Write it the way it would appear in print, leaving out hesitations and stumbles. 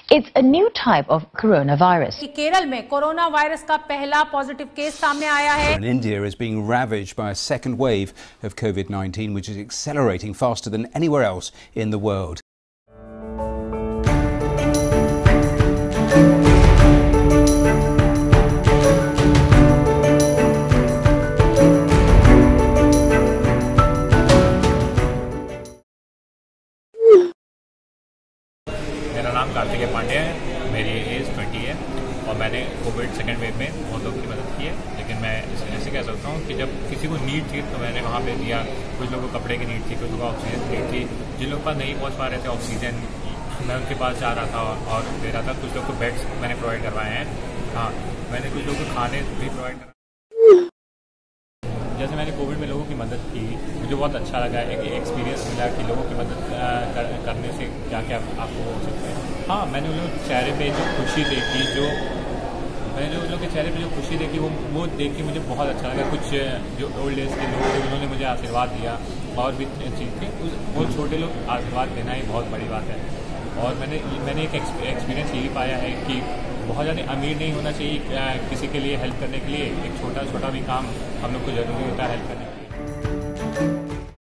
It's a new type of coronavirus. Kerala में corona virus का पहला पॉजिटिव केस सामने आया है. And India is being ravaged by a second wave of COVID-19, which is accelerating faster than anywhere else in the world. मेरा नाम कार्तिकेय पांडे है, मेरी एज 20 है और मैंने कोविड सेकेंड वेव में बहुत लोगों की मदद की है। लेकिन मैं ऐसे कह सकता हूँ कि जब किसी को नीड थी तो मैंने वहाँ पे दिया। कुछ लोगों को कपड़े की नीड थी, कुछ लोगों को ऑक्सीजन की नीड थी। जिन लोगों के पास नहीं पहुँच पा रहे थे ऑक्सीजन, मैं उनके पास जा रहा था और दे रहा था। कुछ लोगों को बेड्स मैंने प्रोवाइड करवाए हैं। हाँ, मैंने कुछ लोगों को खाने भी प्रोवाइड करवाए। जैसे मैंने कोविड में लोगों की मदद की, मुझे बहुत अच्छा लगा। एक एक्सपीरियंस मिला कि लोगों की मदद करने से क्या क्या आपको हो सकता है। हाँ, मैंने उन लोगों के चेहरे पे जो खुशी देखी, मैंने जो उन लोगों के चेहरे पे जो खुशी देखी वो देख के मुझे बहुत अच्छा लगा। कुछ जो ओल्ड एज के लोग थे उन्होंने मुझे आशीर्वाद दिया और भी चीज़ थी। वो छोटे लोग आशीर्वाद देना ही बहुत बड़ी बात है। और मैंने एक एक्सपीरियंस ये भी पाया है कि बहुत ज़्यादा अमीर नहीं होना चाहिए किसी के लिए हेल्प करने के लिए। एक छोटा छोटा भी काम हम लोग को ज़रूरी होता है हेल्प करने के लिए।